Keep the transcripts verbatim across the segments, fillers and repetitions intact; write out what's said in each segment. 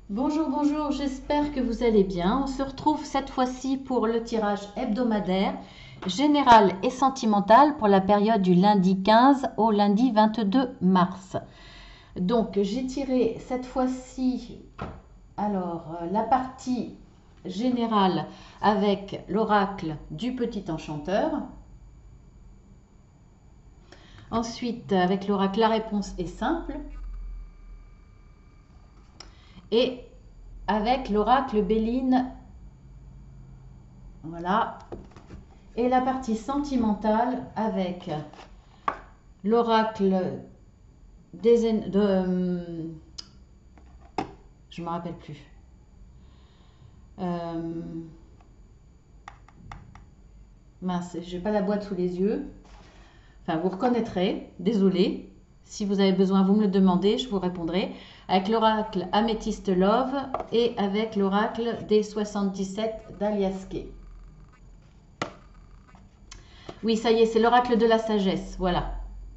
Bonjour, bonjour, j'espère que vous allez bien. On se retrouve cette fois-ci pour le tirage hebdomadaire général et sentimental pour la période du lundi quinze au lundi vingt-deux mars. Donc j'ai tiré cette fois-ci alors euh, la partie générale avec l'oracle du petit enchanteur. Ensuite avec l'oracle la réponse est simple. Et avec l'oracle Béline, voilà, et la partie sentimentale avec l'oracle des de euh, je me rappelle plus euh, mince, j'ai pas la boîte sous les yeux, enfin vous reconnaîtrez, désolé, si vous avez besoin vous me le demandez, je vous répondrai, avec l'oracle Améthyste Love et avec l'oracle des soixante-dix-sept d'Aliasqué. Oui, ça y est, c'est l'oracle de la sagesse, voilà.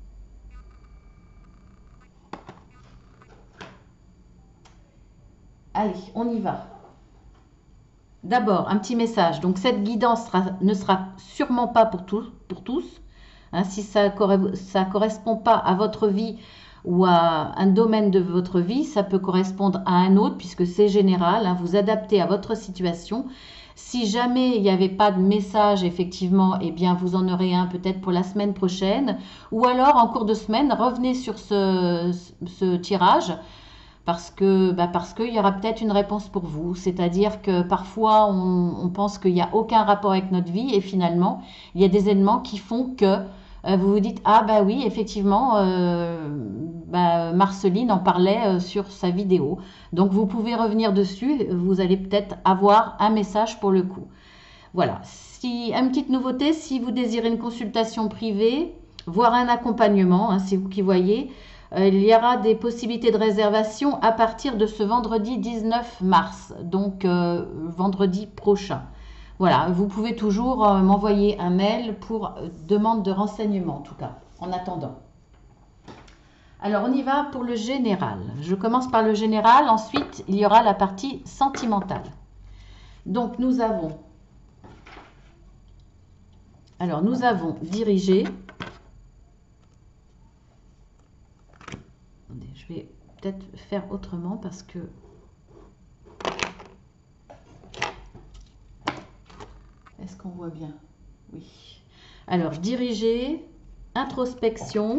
Allez, on y va. D'abord, un petit message. Donc, cette guidance sera, ne sera sûrement pas pour, tout, pour tous. Hein, si ça ne correspond pas à votre vie ou à un domaine de votre vie, ça peut correspondre à un autre puisque c'est général. Hein, vous adaptez à votre situation. Si jamais il n'y avait pas de message, effectivement, eh bien, vous en aurez un peut-être pour la semaine prochaine. Ou alors, en cours de semaine, revenez sur ce, ce tirage. Parce que, bah parce qu'il y aura peut-être une réponse pour vous. C'est-à-dire que parfois, on, on pense qu'il n'y a aucun rapport avec notre vie et finalement, il y a des éléments qui font que euh, vous vous dites, ah bah oui, effectivement, euh, bah, Marceline en parlait euh, sur sa vidéo. Donc, vous pouvez revenir dessus. Vous allez peut-être avoir un message pour le coup. Voilà. Si, une petite nouveauté, si vous désirez une consultation privée, voire un accompagnement, hein, c'est vous qui voyez, il y aura des possibilités de réservation à partir de ce vendredi dix-neuf mars, donc euh, vendredi prochain. Voilà, vous pouvez toujours euh, m'envoyer un mail pour euh, demande de renseignement, en tout cas, en attendant. Alors, on y va pour le général. Je commence par le général, ensuite, il y aura la partie sentimentale. Donc, nous avons... Alors, nous avons dirigé... Je vais peut-être faire autrement parce que est-ce qu'on voit bien? Oui. Alors, diriger, introspection,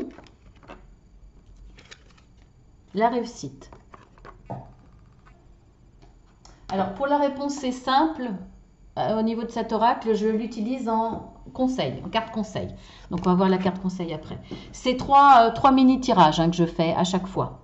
la réussite. Alors, pour la réponse, c'est simple. Euh, au niveau de cet oracle, je l'utilise en conseil, en carte conseil. Donc, on va voir la carte conseil après. C'est trois, euh, trois mini-tirages hein, que je fais à chaque fois.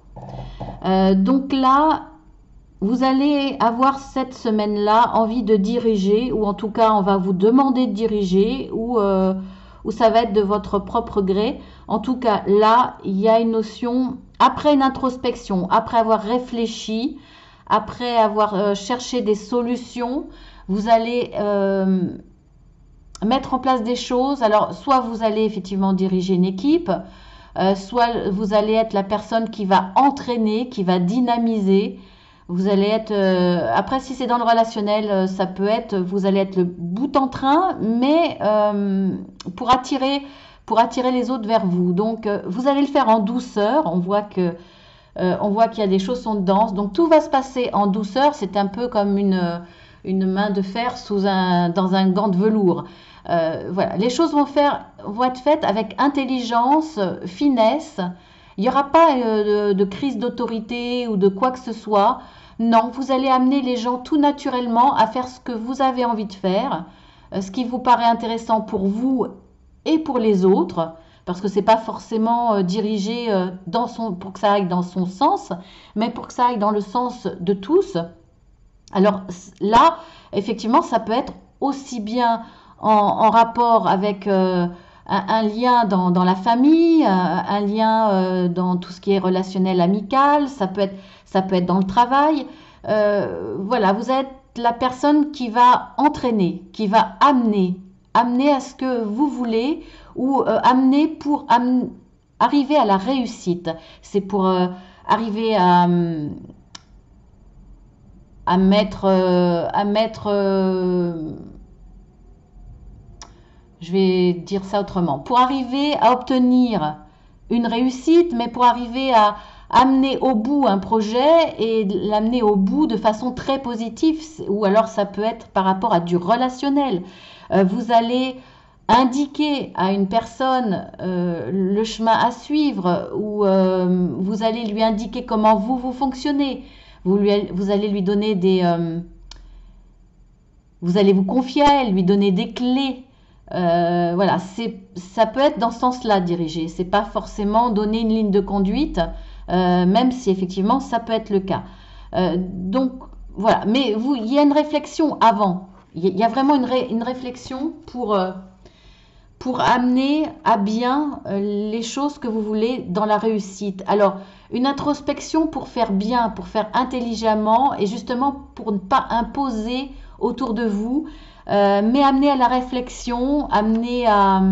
Euh, donc là, vous allez avoir cette semaine-là envie de diriger, ou en tout cas, on va vous demander de diriger, ou, euh, ou ça va être de votre propre gré. En tout cas, là, il y a une notion, après une introspection, après avoir réfléchi, après avoir euh, cherché des solutions, vous allez euh, mettre en place des choses. Alors, soit vous allez effectivement diriger une équipe, euh, soit vous allez être la personne qui va entraîner, qui va dynamiser. Vous allez être... Euh, après, si c'est dans le relationnel, ça peut être... Vous allez être le bout en train, mais euh, pour attirer, pour attirer les autres vers vous. Donc, euh, vous allez le faire en douceur. On voit que... Euh, on voit qu'il y a des chaussons de danse. Donc, tout va se passer en douceur. C'est un peu comme une, une main de fer sous un, dans un gant de velours. Euh, voilà. Les choses vont, faire, vont être faites avec intelligence, finesse. Il n'y aura pas euh, de, de crise d'autorité ou de quoi que ce soit. Non, vous allez amener les gens tout naturellement à faire ce que vous avez envie de faire, euh, ce qui vous paraît intéressant pour vous et pour les autres. Parce que ce n'est pas forcément euh, dirigé euh, dans son, pour que ça aille dans son sens, mais pour que ça aille dans le sens de tous. Alors là, effectivement, ça peut être aussi bien en, en rapport avec euh, un, un lien dans, dans la famille, un, un lien euh, dans tout ce qui est relationnel amical, ça peut être, ça peut être dans le travail. Euh, voilà, vous êtes la personne qui va entraîner, qui va amener, amener à ce que vous voulez, ou euh, amener pour am arriver à la réussite. C'est pour euh, arriver à, à mettre, euh, à mettre euh, je vais dire ça autrement, pour arriver à obtenir une réussite, mais pour arriver à amener au bout un projet et l'amener au bout de façon très positive, ou alors ça peut être par rapport à du relationnel. Euh, vous allez indiquer à une personne euh, le chemin à suivre, ou euh, vous allez lui indiquer comment vous, vous fonctionnez. Vous, lui, vous allez lui donner des... Euh, vous allez vous confier à elle, lui donner des clés. Euh, voilà, c'est, ça peut être dans ce sens-là dirigé. C'est pas forcément donner une ligne de conduite, euh, même si effectivement ça peut être le cas. Euh, donc voilà, mais vous, il y a une réflexion avant. Il y a vraiment une, ré, une réflexion pour, euh, pour amener à bien euh, les choses que vous voulez dans la réussite. Alors, une introspection pour faire bien, pour faire intelligemment et justement pour ne pas imposer autour de vous, euh, mais amener à la réflexion, amener à,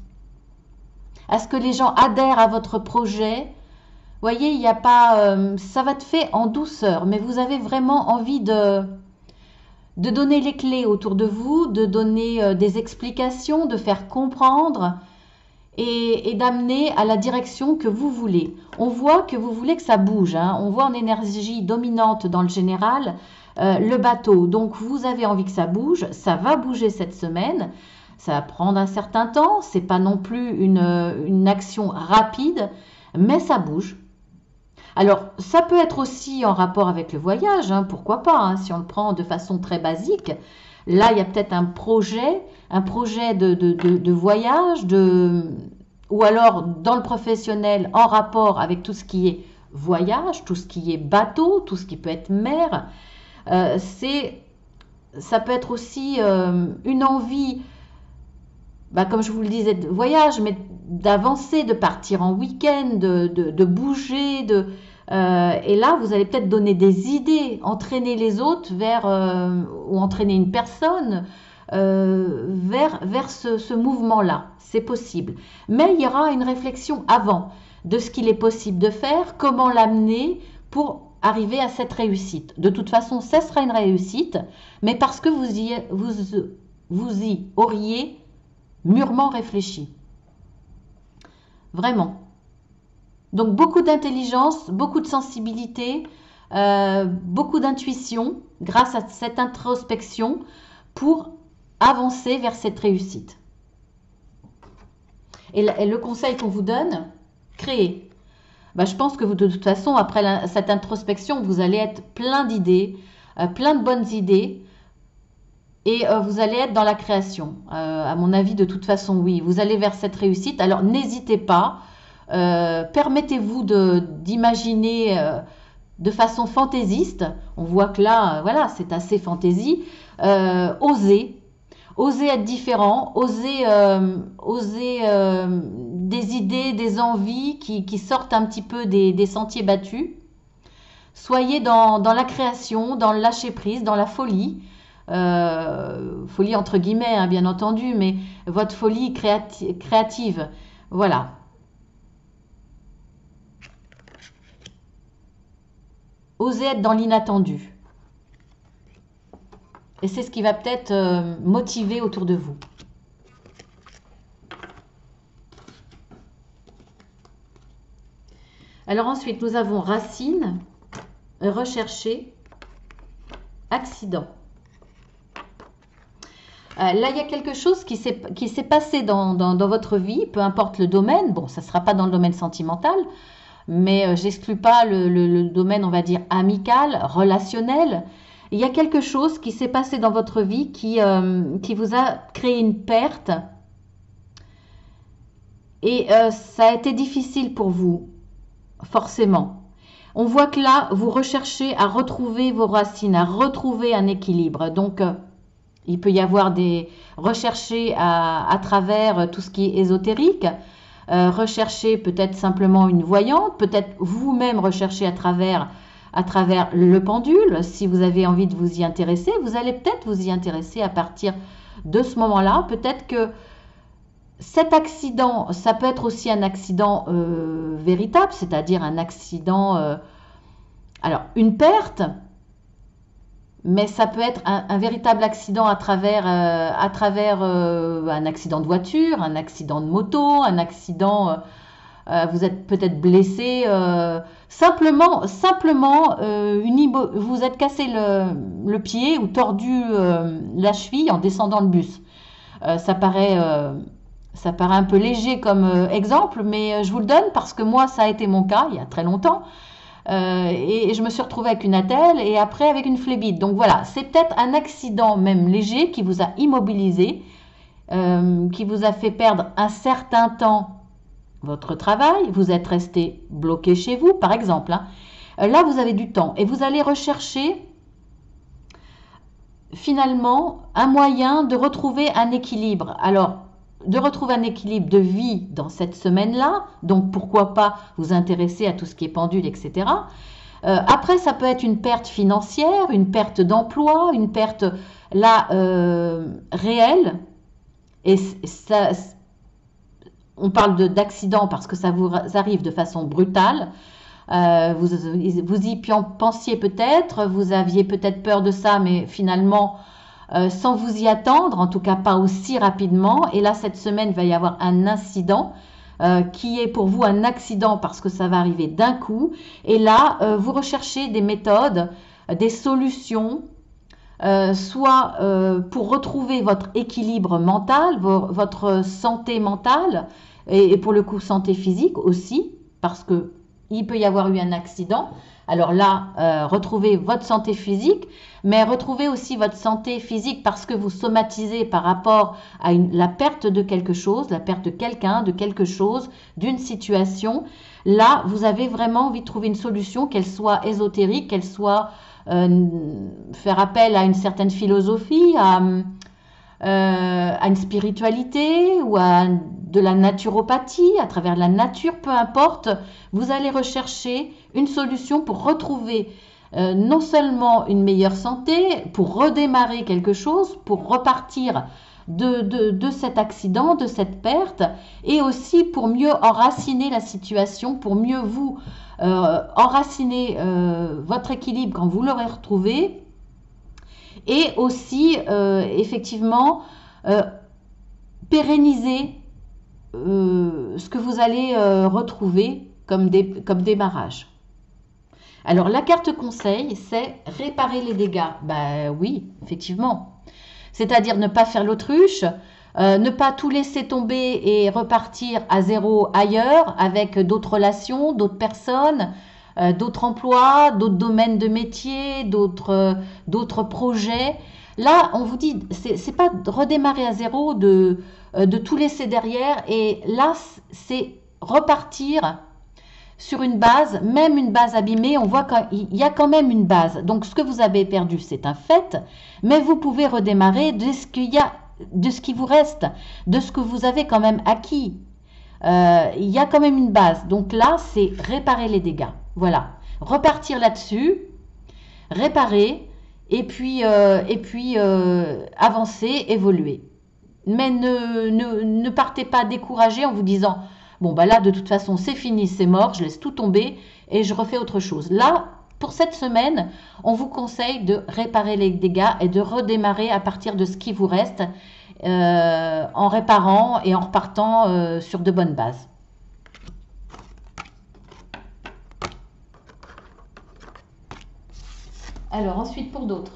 à ce que les gens adhèrent à votre projet. Vous voyez, il n'y a pas, euh, ça va être fait en douceur, mais vous avez vraiment envie de, de donner les clés autour de vous, de donner euh, des explications, de faire comprendre et, et d'amener à la direction que vous voulez. On voit que vous voulez que ça bouge, hein. On voit en énergie dominante dans le général euh, le bateau. Donc vous avez envie que ça bouge, ça va bouger cette semaine. Ça va prendre un certain temps, c'est pas non plus une, une action rapide, mais ça bouge. Alors, ça peut être aussi en rapport avec le voyage, hein, pourquoi pas, hein, si on le prend de façon très basique. Là, il y a peut-être un projet, un projet de, de, de, de voyage, de, ou alors dans le professionnel en rapport avec tout ce qui est voyage, tout ce qui est bateau, tout ce qui peut être mer. Euh, c'est, ça peut être aussi euh, une envie, bah, comme je vous le disais, de voyage, mais d'avancer, de partir en week-end, de, de, de bouger, de, euh, et là, vous allez peut-être donner des idées, entraîner les autres vers, euh, ou entraîner une personne euh, vers, vers ce, ce mouvement-là. C'est possible. Mais il y aura une réflexion avant de ce qu'il est possible de faire, comment l'amener pour arriver à cette réussite. De toute façon, ce sera une réussite, mais parce que vous y, vous, vous y auriez mûrement réfléchi. Vraiment. Donc beaucoup d'intelligence, beaucoup de sensibilité, euh, beaucoup d'intuition grâce à cette introspection pour avancer vers cette réussite. Et, et le conseil qu'on vous donne, créer. Ben, je pense que vous, de toute façon, après la, cette introspection, vous allez être plein d'idées, euh, plein de bonnes idées. Et euh, vous allez être dans la création. Euh, à mon avis, de toute façon, oui. Vous allez vers cette réussite. Alors, n'hésitez pas. Euh, permettez-vous d'imaginer euh, de façon fantaisiste. On voit que là, euh, voilà, c'est assez fantaisie. Euh, osez. Osez être différent. Osez, euh, osez euh, des idées, des envies qui, qui sortent un petit peu des, des sentiers battus. Soyez dans, dans la création, dans le lâcher-prise, dans la folie. Euh, folie entre guillemets, hein, bien entendu, mais votre folie créati créative. Voilà. Osez être dans l'inattendu. Et c'est ce qui va peut-être euh, motiver autour de vous. Alors ensuite, nous avons racine, rechercher, accident. Euh, là, il y a quelque chose qui s'est qui s'est passé dans, dans, dans votre vie, peu importe le domaine. Bon, ça ne sera pas dans le domaine sentimental, mais euh, j'exclus pas le, le, le domaine, on va dire, amical, relationnel. Il y a quelque chose qui s'est passé dans votre vie qui, euh, qui vous a créé une perte. Et euh, ça a été difficile pour vous, forcément. On voit que là, vous recherchez à retrouver vos racines, à retrouver un équilibre. Donc, euh, il peut y avoir des rechercher à, à travers tout ce qui est ésotérique, euh, rechercher peut-être simplement une voyante, peut-être vous-même rechercher à travers, à travers le pendule. Si vous avez envie de vous y intéresser, vous allez peut-être vous y intéresser à partir de ce moment-là. Peut-être que cet accident, ça peut être aussi un accident euh, véritable, c'est-à-dire un accident, euh, alors une perte. mais ça peut être un, un véritable accident à travers, euh, à travers euh, un accident de voiture, un accident de moto, un accident, euh, euh, vous êtes peut-être blessé, euh, simplement, simplement euh, une immo- vous êtes cassé le, le pied ou tordu euh, la cheville en descendant le bus. Euh, ça paraît, euh, ça paraît un peu léger comme euh, exemple, mais euh, je vous le donne parce que moi, ça a été mon cas il y a très longtemps. Euh, et, et je me suis retrouvée avec une attelle et après avec une phlébite. Donc voilà, c'est peut-être un accident même léger qui vous a immobilisé, euh, qui vous a fait perdre un certain temps votre travail. Vous êtes resté bloqué chez vous, par exemple, hein. Euh, Là, vous avez du temps et vous allez rechercher finalement un moyen de retrouver un équilibre. Alors, de retrouver un équilibre de vie dans cette semaine-là, donc pourquoi pas vous intéresser à tout ce qui est pendule, et cetera. Euh, après, ça peut être une perte financière, une perte d'emploi, une perte là euh, réelle. Et ça, on parle d'accident parce que ça vous arrive de façon brutale. Euh, vous, vous y pensiez peut-être, vous aviez peut-être peur de ça, mais finalement, euh, sans vous y attendre, en tout cas pas aussi rapidement. Et là, cette semaine, il va y avoir un incident euh, qui est pour vous un accident parce que ça va arriver d'un coup. Et là, euh, vous recherchez des méthodes, des solutions, euh, soit euh, pour retrouver votre équilibre mental, vo votre santé mentale, et, et pour le coup santé physique aussi, parce que il peut y avoir eu un accident. Alors là, euh, retrouvez votre santé physique, mais retrouvez aussi votre santé physique parce que vous somatisez par rapport à une, la perte de quelque chose, la perte de quelqu'un, de quelque chose, d'une situation. Là, vous avez vraiment envie de trouver une solution, qu'elle soit ésotérique, qu'elle soit euh, faire appel à une certaine philosophie, à, euh, à une spiritualité ou à de la naturopathie, à travers la nature, peu importe. Vous allez rechercher une solution pour retrouver euh, non seulement une meilleure santé, pour redémarrer quelque chose, pour repartir de, de, de cet accident, de cette perte, et aussi pour mieux enraciner la situation, pour mieux vous euh, enraciner euh, votre équilibre quand vous l'aurez retrouvé, et aussi euh, effectivement euh, pérenniser euh, ce que vous allez euh, retrouver comme, dé, comme démarrage. Alors la carte conseil, c'est réparer les dégâts. Ben oui, effectivement. C'est-à-dire ne pas faire l'autruche, euh, ne pas tout laisser tomber et repartir à zéro ailleurs avec d'autres relations, d'autres personnes, euh, d'autres emplois, d'autres domaines de métier, d'autres euh, d'autres projets. Là, on vous dit, c'est pas de redémarrer à zéro, de, euh, de tout laisser derrière. Et là, c'est repartir sur une base, même une base abîmée, on voit qu'il y a quand même une base. Donc, ce que vous avez perdu, c'est un fait, mais vous pouvez redémarrer de ce qu'il y a, de ce qui vous reste, de ce que vous avez quand même acquis. Euh, il y a quand même une base. Donc là, c'est réparer les dégâts. Voilà. Repartir là-dessus, réparer, et puis, euh, et puis euh, avancer, évoluer. Mais ne, ne, ne partez pas découragé en vous disant bon, bah là, de toute façon, c'est fini, c'est mort, je laisse tout tomber et je refais autre chose. Là, pour cette semaine, on vous conseille de réparer les dégâts et de redémarrer à partir de ce qui vous reste euh, en réparant et en repartant euh, sur de bonnes bases. Alors, ensuite, pour d'autres,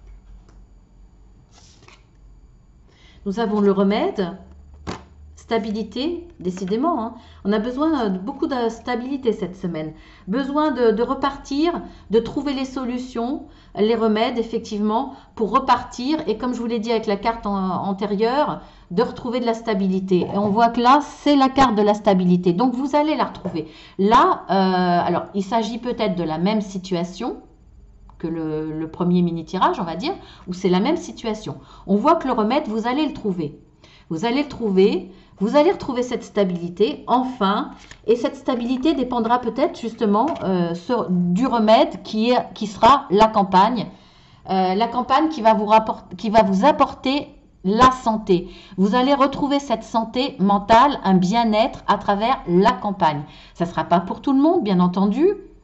nous avons le remède. Stabilité, décidément, hein. On a besoin de beaucoup de stabilité cette semaine. Besoin de, de repartir, de trouver les solutions, les remèdes, effectivement, pour repartir. Et comme je vous l'ai dit avec la carte en, antérieure, de retrouver de la stabilité. Et on voit que là, c'est la carte de la stabilité. Donc, vous allez la retrouver. Là, euh, alors, il s'agit peut-être de la même situation que le, le premier mini-tirage, on va dire, où c'est la même situation. On voit que le remède, vous allez le trouver. Vous allez le trouver, vous allez retrouver cette stabilité, enfin, et cette stabilité dépendra peut-être justement euh, sur, du remède qui, est, qui sera la campagne, euh, la campagne qui va, vous rapporter, qui va vous apporter la santé. Vous allez retrouver cette santé mentale, un bien-être à travers la campagne. Ça ne sera pas pour tout le monde, bien entendu,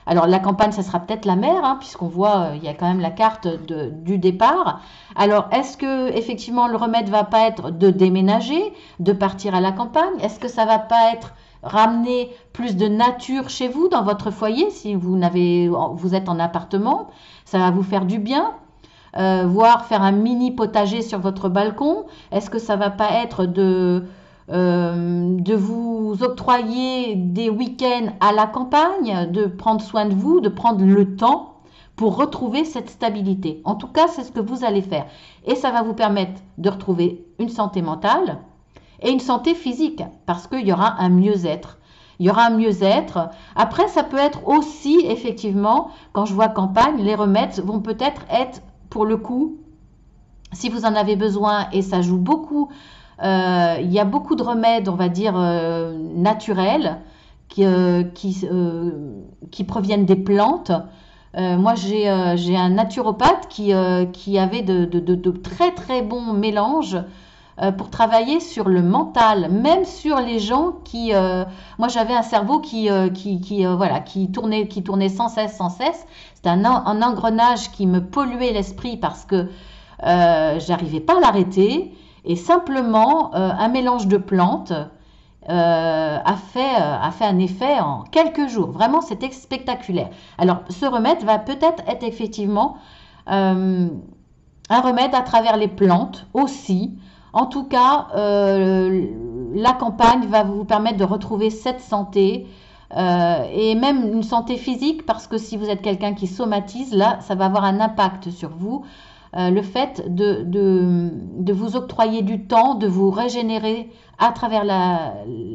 Alors la campagne, ça sera peut-être la mer, hein, puisqu'on voit, euh, il y a quand même la carte de, du départ. Alors est-ce que effectivement le remède va pas être de déménager, de partir à la campagne? Est-ce que ça va pas être ramener plus de nature chez vous, dans votre foyer, si vous, n'avez, vous êtes en appartement? Ça va vous faire du bien. Euh, voire faire un mini potager sur votre balcon. Est-ce que ça va pas être de, euh, de vous octroyer des week-ends à la campagne, de prendre soin de vous, de prendre le temps pour retrouver cette stabilité? En tout cas, c'est ce que vous allez faire. Et ça va vous permettre de retrouver une santé mentale et une santé physique, parce qu'il y aura un mieux-être. Il y aura un mieux-être. Après, ça peut être aussi, effectivement, quand je vois campagne, les remèdes vont peut-être être, pour le coup, si vous en avez besoin, et ça joue beaucoup, euh, il y a beaucoup de remèdes, on va dire, euh, naturels, qui, euh, qui, euh, qui proviennent des plantes. Euh, moi, j'ai euh, j'ai un naturopathe qui, euh, qui avait de, de, de, de très très bons mélanges euh, pour travailler sur le mental, même sur les gens qui... Euh, moi, j'avais un cerveau qui, euh, qui, qui, euh, voilà, qui, tournait, qui tournait sans cesse, sans cesse. C'était un, un engrenage qui me polluait l'esprit parce que euh, j'arrivais pas à l'arrêter. Et simplement, euh, un mélange de plantes euh, a, fait, euh, a fait un effet en quelques jours. Vraiment, c'était spectaculaire. Alors, ce remède va peut-être être effectivement euh, un remède à travers les plantes aussi. En tout cas, euh, la campagne va vous permettre de retrouver cette santé euh, et même une santé physique, parce que si vous êtes quelqu'un qui somatise, là, ça va avoir un impact sur vous. Euh, le fait de, de, de vous octroyer du temps, de vous régénérer à travers, la,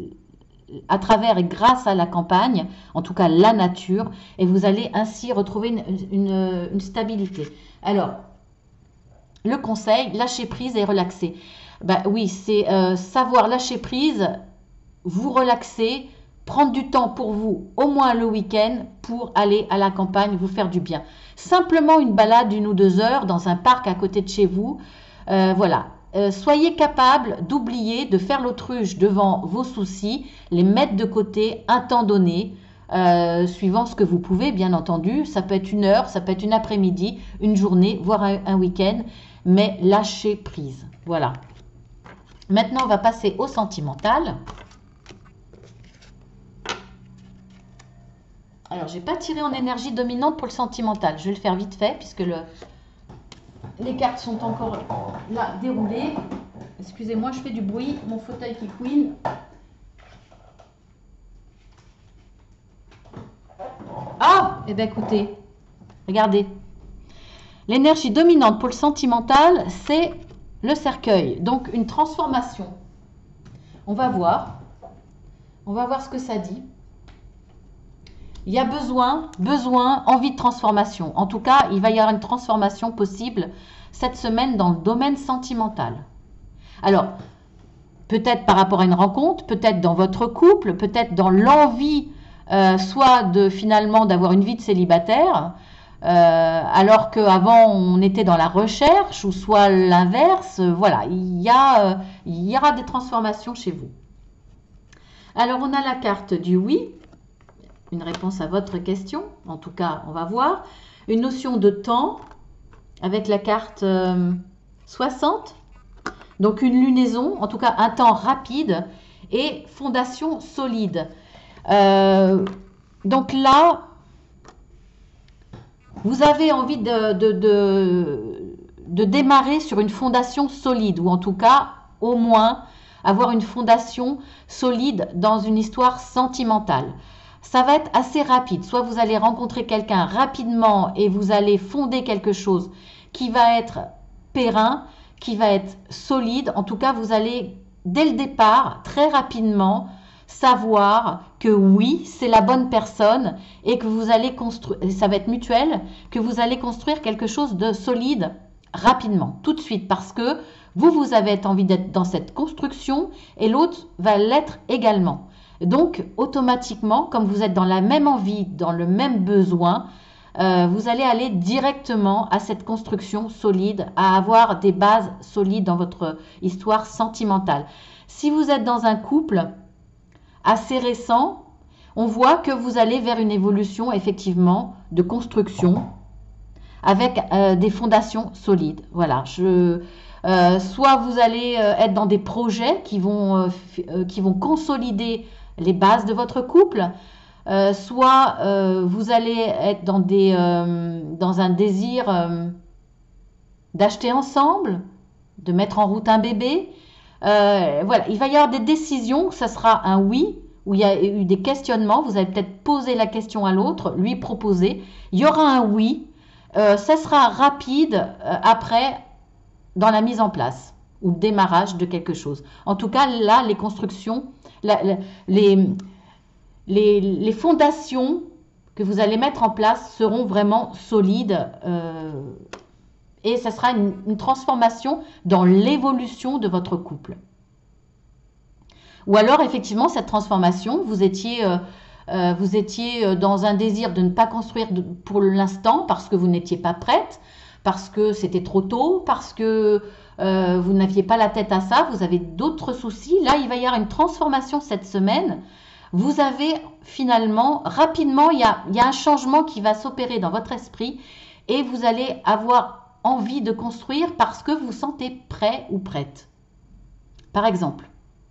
à travers et grâce à la campagne, en tout cas la nature, et vous allez ainsi retrouver une, une, une stabilité. Alors, le conseil, lâcher prise et relaxer. Ben oui, c'est euh, savoir lâcher prise, vous relaxer, prendre du temps pour vous, au moins le week-end, pour aller à la campagne, vous faire du bien. Simplement une balade d'une ou deux heures dans un parc à côté de chez vous. Euh, voilà. Euh, soyez capable d'oublier, de faire l'autruche devant vos soucis, les mettre de côté un temps donné, euh, suivant ce que vous pouvez, bien entendu. Ça peut être une heure, ça peut être une après-midi, une journée, voire un, un week-end, mais lâchez prise. Voilà. Maintenant, on va passer au sentimental. Alors, je n'ai pas tiré en énergie dominante pour le sentimental. Je vais le faire vite fait, puisque le, les cartes sont encore là, déroulées. Excusez-moi, je fais du bruit. Mon fauteuil qui couine. Ah, eh bien, écoutez, regardez. L'énergie dominante pour le sentimental, c'est le cercueil. Donc, une transformation. On va voir. On va voir ce que ça dit. Il y a besoin, besoin, envie de transformation. En tout cas, il va y avoir une transformation possible cette semaine dans le domaine sentimental. Alors, peut-être par rapport à une rencontre, peut-être dans votre couple, peut-être dans l'envie, euh, soit de finalement d'avoir une vie de célibataire, euh, alors qu'avant on était dans la recherche, ou soit l'inverse. Voilà, il y a, euh, il y aura des transformations chez vous. Alors, on a la carte du oui. Une réponse à votre question, en tout cas, on va voir. Une notion de temps, avec la carte euh, soixante. Donc, une lunaison, en tout cas, un temps rapide et fondation solide. Euh, donc là, vous avez envie de, de, de, de démarrer sur une fondation solide, ou en tout cas, au moins, avoir une fondation solide dans une histoire sentimentale. Ça va être assez rapide. Soit vous allez rencontrer quelqu'un rapidement et vous allez fonder quelque chose qui va être périn, qui va être solide. En tout cas, vous allez, dès le départ, très rapidement, savoir que oui, c'est la bonne personne et que vous allez construire, ça va être mutuel, que vous allez construire quelque chose de solide rapidement, tout de suite, parce que vous, vous avez envie d'être dans cette construction et l'autre va l'être également. Donc, automatiquement, comme vous êtes dans la même envie, dans le même besoin, euh, vous allez aller directement à cette construction solide, à avoir des bases solides dans votre histoire sentimentale. Si vous êtes dans un couple assez récent, on voit que vous allez vers une évolution effectivement de construction avec euh, des fondations solides. Voilà, je, euh, soit vous allez euh, être dans des projets qui vont, euh, euh, qui vont consolider les bases de votre couple, euh, soit euh, vous allez être dans, des, euh, dans un désir euh, d'acheter ensemble, de mettre en route un bébé. Euh, voilà, il va y avoir des décisions, ça sera un oui, où il y a eu des questionnements, vous allez peut-être poser la question à l'autre, lui proposer, il y aura un oui, euh, ça sera rapide euh, après dans la mise en place ou le démarrage de quelque chose. En tout cas, là, les constructions, la, la, les, les, les fondations que vous allez mettre en place seront vraiment solides euh, et ça sera une, une transformation dans l'évolution de votre couple. Ou alors, effectivement, cette transformation, vous étiez, euh, euh, vous étiez dans un désir de ne pas construire de, pour l'instant parce que vous n'étiez pas prête, parce que c'était trop tôt, parce que euh, vous n'aviez pas la tête à ça, vous avez d'autres soucis. Là, il va y avoir une transformation cette semaine. Vous avez finalement, rapidement, il y a, il y a un changement qui va s'opérer dans votre esprit et vous allez avoir envie de construire parce que vous vous sentez prêt ou prête. Par exemple.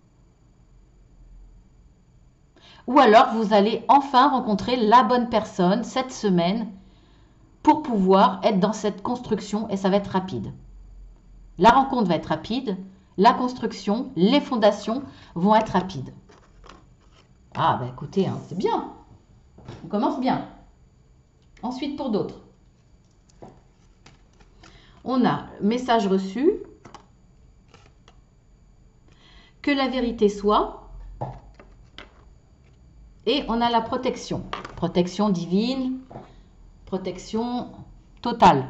Ou alors, vous allez enfin rencontrer la bonne personne cette semaine pour pouvoir être dans cette construction et ça va être rapide. La rencontre va être rapide, la construction, les fondations vont être rapides. Ah, bah écoutez, hein, c'est bien. On commence bien. Ensuite, pour d'autres. On a message reçu. Que la vérité soit. Et on a la protection. Protection divine, protection totale.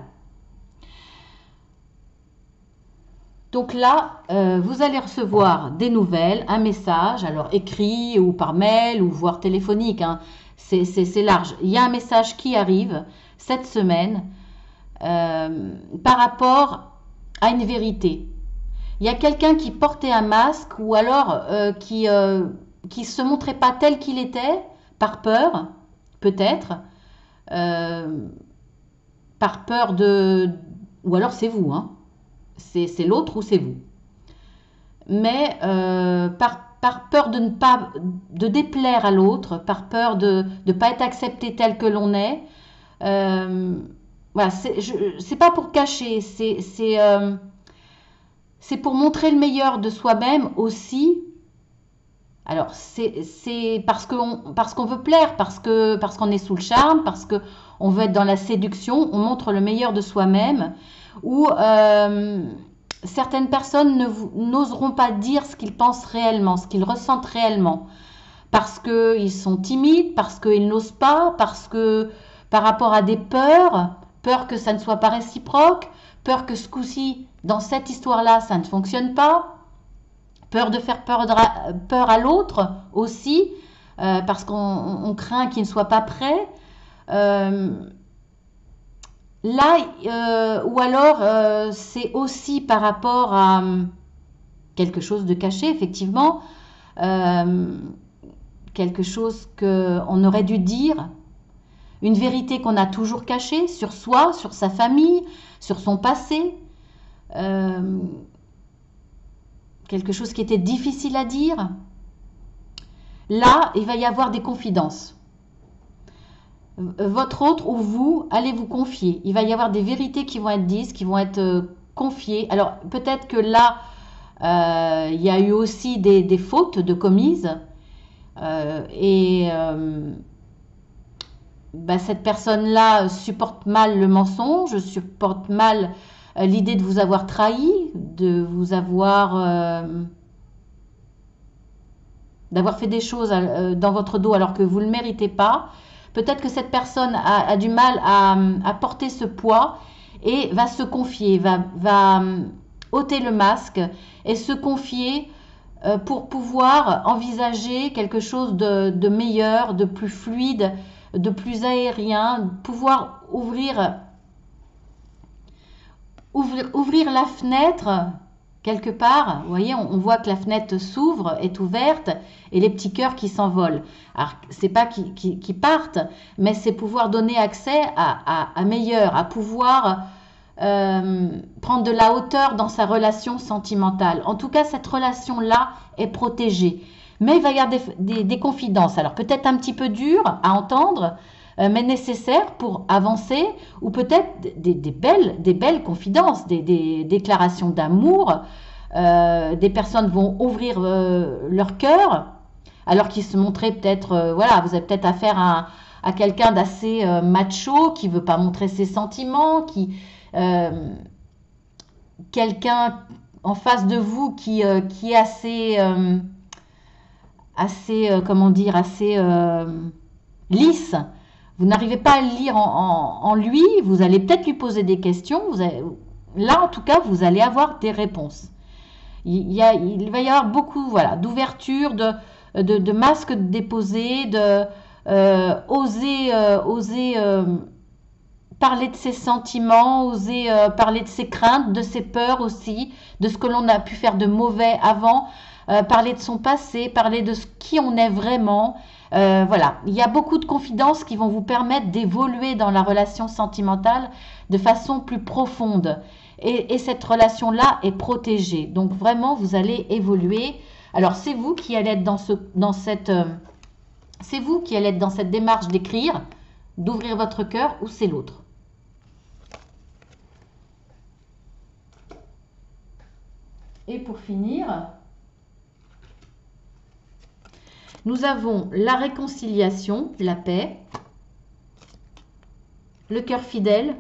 Donc là, euh, vous allez recevoir des nouvelles, un message, alors écrit ou par mail ou voire téléphonique, hein, c'est large. Il y a un message qui arrive cette semaine euh, par rapport à une vérité. Il y a quelqu'un qui portait un masque ou alors euh, qui... Euh, qui ne se montrait pas tel qu'il était, par peur, peut-être, euh, par peur de... Ou alors c'est vous, hein. C'est l'autre ou c'est vous. Mais euh, par, par peur de ne pas... de déplaire à l'autre, par peur de ne pas être accepté tel que l'on est. Euh, voilà, c'est pas pour cacher, c'est c'est euh, c'est pour montrer le meilleur de soi-même aussi. Alors, c'est parce qu'on parce qu'on veut plaire, parce que parce qu'on est sous le charme, parce qu'on veut être dans la séduction, on montre le meilleur de soi-même, ou euh, certaines personnes n'oseront pas dire ce qu'ils pensent réellement, ce qu'ils ressentent réellement, parce qu'ils sont timides, parce qu'ils n'osent pas, parce que par rapport à des peurs, peur que ça ne soit pas réciproque, peur que ce coup-ci, dans cette histoire-là, ça ne fonctionne pas, peur de faire peur, de, peur à l'autre aussi, euh, parce qu'on craint qu'il ne soit pas prêt. Euh, là, euh, ou alors, euh, c'est aussi par rapport à quelque chose de caché, effectivement, euh, quelque chose qu'on aurait dû dire, une vérité qu'on a toujours cachée sur soi, sur sa famille, sur son passé. Euh, quelque chose qui était difficile à dire. Là, il va y avoir des confidences. Votre autre ou vous, allez vous confier. Il va y avoir des vérités qui vont être dites, qui vont être euh, confiées. Alors, peut-être que là, euh, il y a eu aussi des, des fautes de commises. Euh, et euh, bah, cette personne-là supporte mal le mensonge, supporte mal l'idée de vous avoir trahi, de vous avoir... Euh, d'avoir fait des choses euh, dans votre dos alors que vous ne le méritez pas. Peut-être que cette personne a, a du mal à, à porter ce poids et va se confier, va, va ôter le masque et se confier euh, pour pouvoir envisager quelque chose de, de meilleur, de plus fluide, de plus aérien, pouvoir ouvrir... Ouvrir, ouvrir la fenêtre quelque part, vous voyez, on, on voit que la fenêtre s'ouvre, est ouverte, et les petits cœurs qui s'envolent. Alors, c'est pas qu'ils qui, qui partent, mais c'est pouvoir donner accès à, à, à meilleur, à pouvoir euh, prendre de la hauteur dans sa relation sentimentale. En tout cas, cette relation-là est protégée. Mais il va y avoir des, des, des confidences. Alors, peut-être un petit peu dur à entendre, euh, mais nécessaire pour avancer, ou peut-être des, des, belles, des belles confidences, des, des déclarations d'amour. Euh, des personnes vont ouvrir euh, leur cœur, alors qu'ils se montraient peut-être, euh, voilà, vous avez peut-être affaire à, à quelqu'un d'assez euh, macho, qui ne veut pas montrer ses sentiments, qui euh, quelqu'un en face de vous qui, euh, qui est assez, euh, assez euh, comment dire, assez euh, lisse. Vous n'arrivez pas à le lire en, en, en lui, vous allez peut-être lui poser des questions. Vous allez, là, en tout cas, vous allez avoir des réponses. Il, y a, il va y avoir beaucoup, voilà, d'ouverture, de, de, de masques déposés, de euh, oser, euh, oser euh, parler de ses sentiments, oser euh, parler de ses craintes, de ses peurs aussi, de ce que l'on a pu faire de mauvais avant, euh, parler de son passé, parler de ce qui on est vraiment. Euh, voilà, il y a beaucoup de confidences qui vont vous permettre d'évoluer dans la relation sentimentale de façon plus profonde. Et, et cette relation-là est protégée. Donc vraiment, vous allez évoluer. Alors, c'est vous qui allez être dans, ce, dans cette... Euh, c'est vous qui allez être dans cette démarche d'écrire, d'ouvrir votre cœur, ou c'est l'autre. Et pour finir, nous avons la réconciliation, la paix, le cœur fidèle,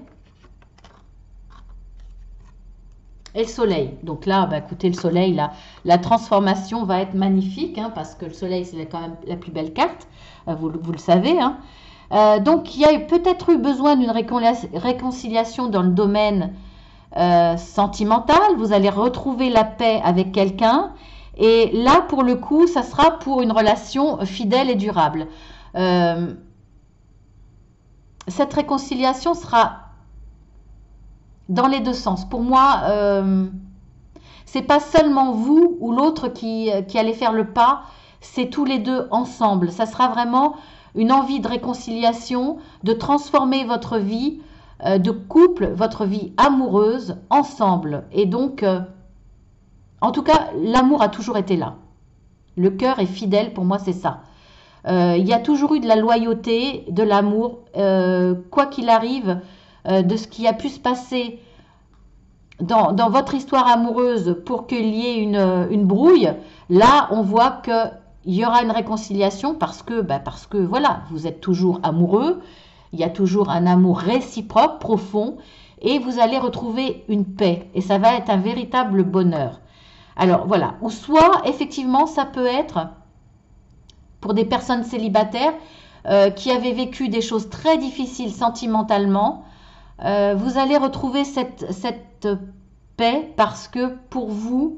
et le soleil. Donc là, bah, écoutez, le soleil, là, la transformation va être magnifique, hein, parce que le soleil, c'est quand même la plus belle carte, euh, vous, vous le savez. Hein. Euh, donc, il y a peut-être eu besoin d'une réconciliation dans le domaine euh, sentimental. Vous allez retrouver la paix avec quelqu'un. Et là, pour le coup, ça sera pour une relation fidèle et durable. Euh, cette réconciliation sera dans les deux sens. Pour moi, euh, c'est pas seulement vous ou l'autre qui, qui allez faire le pas, c'est tous les deux ensemble. Ça sera vraiment une envie de réconciliation, de transformer votre vie euh, de couple, votre vie amoureuse, ensemble. Et donc, euh, en tout cas, l'amour a toujours été là. Le cœur est fidèle, pour moi, c'est ça. Euh, il y a toujours eu de la loyauté, de l'amour, euh, quoi qu'il arrive, euh, de ce qui a pu se passer dans, dans votre histoire amoureuse pour qu'il y ait une, une brouille. Là, on voit qu'il y aura une réconciliation parce que, bah, parce que, voilà, vous êtes toujours amoureux, il y a toujours un amour réciproque, profond, et vous allez retrouver une paix. Et ça va être un véritable bonheur. Alors, voilà. Ou soit, effectivement, ça peut être pour des personnes célibataires euh, qui avaient vécu des choses très difficiles sentimentalement, euh, vous allez retrouver cette, cette paix parce que pour vous,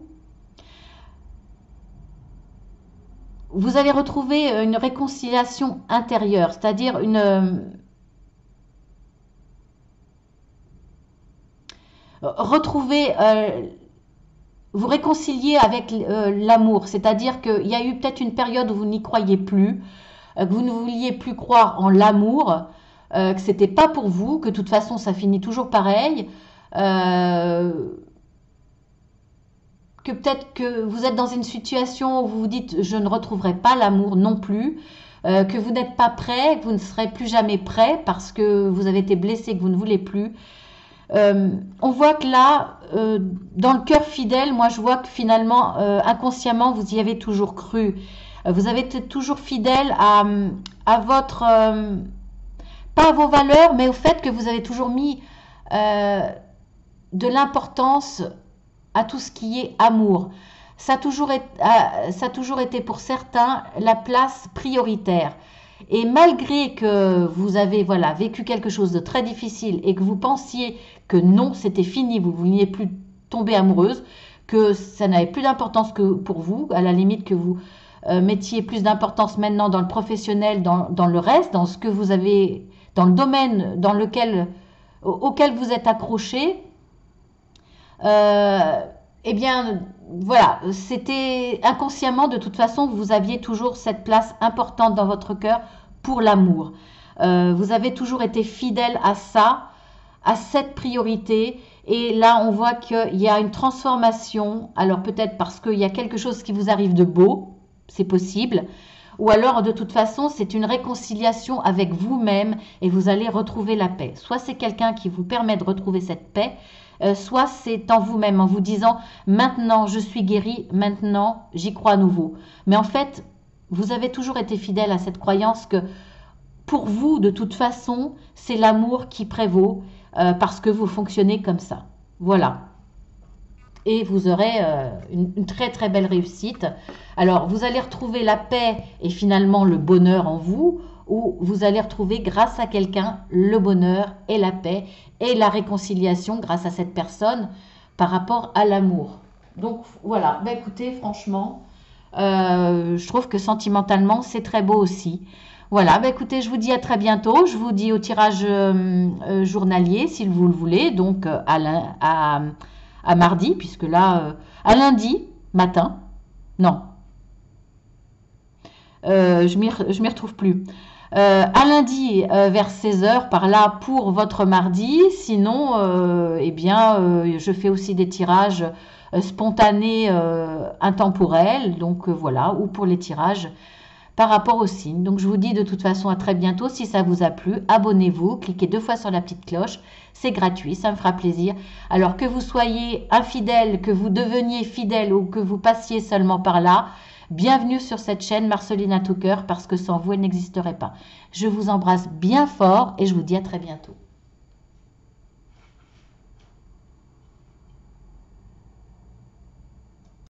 vous allez retrouver une réconciliation intérieure, c'est-à-dire une... Euh, retrouver... Euh, vous réconcilier avec euh, l'amour, c'est-à-dire qu'il y a eu peut-être une période où vous n'y croyez plus, euh, que vous ne vouliez plus croire en l'amour, euh, que ce n'était pas pour vous, que de toute façon ça finit toujours pareil, euh, que peut-être que vous êtes dans une situation où vous vous dites je ne retrouverai pas l'amour non plus, euh, que vous n'êtes pas prêt, que vous ne serez plus jamais prêt parce que vous avez été blessé, que vous ne voulez plus. Euh, on voit que là, euh, dans le cœur fidèle, moi je vois que finalement, euh, inconsciemment, vous y avez toujours cru. Euh, vous avez été toujours fidèle à, à votre, euh, pas à vos valeurs, mais au fait que vous avez toujours mis euh, de l'importance à tout ce qui est amour. Ça a toujours été, ça a toujours été pour certains la place prioritaire. Et malgré que vous avez voilà, vécu quelque chose de très difficile et que vous pensiez que non, c'était fini, vous ne vouliez plus tomber amoureuse, que ça n'avait plus d'importance que pour vous, à la limite que vous euh, mettiez plus d'importance maintenant dans le professionnel, dans, dans le reste, dans ce que vous avez, dans le domaine dans lequel, auquel vous êtes accroché, euh, eh bien, voilà, c'était inconsciemment, de toute façon, vous aviez toujours cette place importante dans votre cœur pour l'amour. Euh, vous avez toujours été fidèle à ça, à cette priorité. Et là, on voit qu'il y a une transformation. Alors peut-être parce qu'il y a quelque chose qui vous arrive de beau, c'est possible. Ou alors, de toute façon, c'est une réconciliation avec vous-même et vous allez retrouver la paix. Soit c'est quelqu'un qui vous permet de retrouver cette paix, euh, soit c'est en vous-même, en vous disant « Maintenant, je suis guéri, maintenant, j'y crois à nouveau ». Mais en fait, vous avez toujours été fidèle à cette croyance que pour vous, de toute façon, c'est l'amour qui prévaut euh, parce que vous fonctionnez comme ça. Voilà. Et vous aurez euh, une, une très très belle réussite. Alors, vous allez retrouver la paix et finalement le bonheur en vous, ou vous allez retrouver grâce à quelqu'un le bonheur et la paix et la réconciliation grâce à cette personne par rapport à l'amour. Donc voilà, bah, écoutez, franchement, euh, je trouve que sentimentalement, c'est très beau aussi. Voilà, bah, écoutez, je vous dis à très bientôt. Je vous dis au tirage euh, euh, journalier, si vous le voulez, donc euh, à, à, à mardi, puisque là, euh, à lundi matin, non, euh, je ne m'y retrouve plus. Euh, à lundi euh, vers seize heures par là pour votre mardi. Sinon, euh, eh bien, euh, je fais aussi des tirages euh, spontanés, euh, intemporels. Donc euh, voilà, ou pour les tirages par rapport au signe. Donc je vous dis de toute façon à très bientôt. Si ça vous a plu, abonnez-vous, cliquez deux fois sur la petite cloche. C'est gratuit, ça me fera plaisir. Alors que vous soyez infidèle, que vous deveniez fidèle ou que vous passiez seulement par là, bienvenue sur cette chaîne Marceline à tout cœur parce que sans vous, elle n'existerait pas. Je vous embrasse bien fort et je vous dis à très bientôt.